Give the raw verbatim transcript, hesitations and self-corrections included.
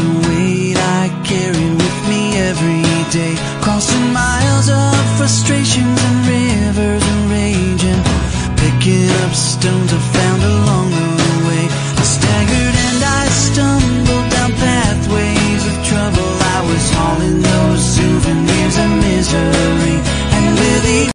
the weight I carry with me every day, crossing miles of frustrations and rivers and raging, picking up stones of